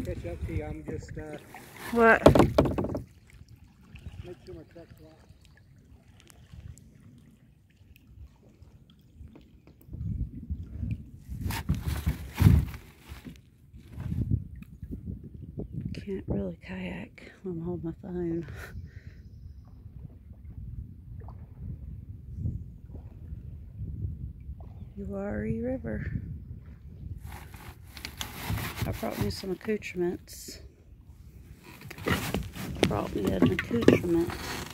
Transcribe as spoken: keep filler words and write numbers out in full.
catch up to you. I'm just, uh... What? Make sure my truck's locked. Can't really kayak when I'm holding my phone. Uwharrie River. I brought me some accoutrements. I brought me an accoutrement.